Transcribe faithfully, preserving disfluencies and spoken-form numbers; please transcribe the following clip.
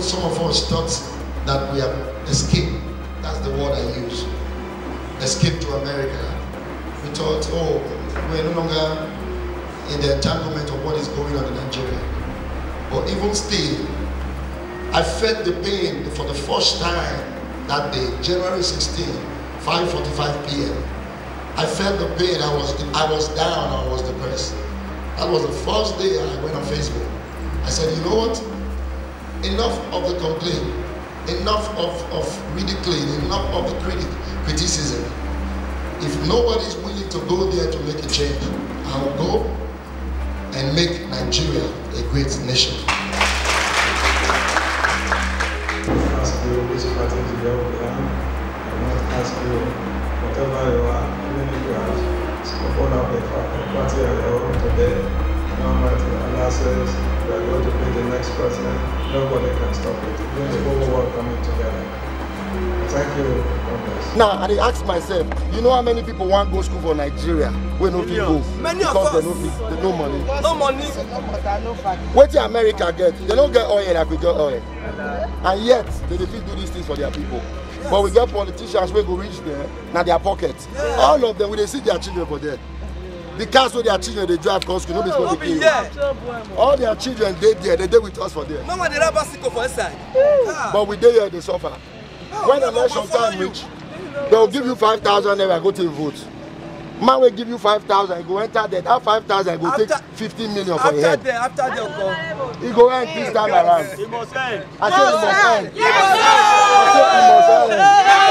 some of us thought that we have escaped. That's the word I use. Escape to America. We thought, oh, we're no longer in the entanglement of what is going on in Nigeria. But even still, I felt the pain for the first time that day, January sixteenth, five forty-five p m I felt the pain. I was, I was down. I was depressed. That was the first day I went on Facebook. I said, you know what? Enough of the complaint. Enough of, of ridiculing. Enough of the critic, criticism. If nobody is willing to go there to make a change, I will go and make Nigeria a great nation. Ask you which party you belong. I won't ask you whatever you are, even if you are spoken up the party of your own today. No matter Allah says you are going to be the next president, nobody can stop it. Even the whole world coming together. Thank you. Now, I ask myself, you know how many people want to go school for Nigeria? We no people go. Many because of they us. no, they no money. No money. What the America get? They don't get oil like we get oil. And yet, they defeat do these things for their people. Yes. But we get politicians who go reach there, now their pockets. Yeah. All of them, when they see their children for there. The cars with their children, they drive cause school, nobody's going to kill them. All their children, they there, they there with us for there. Mama, they never sick for inside. But we there here, they suffer. When election time reach, they'll give you five thousand naira, go to vote. Man will give you five thousand, go enter there. That five thousand, go take fifteen million for your head. After that, after he go end this time around. He must end. I say he must end. I say he must end.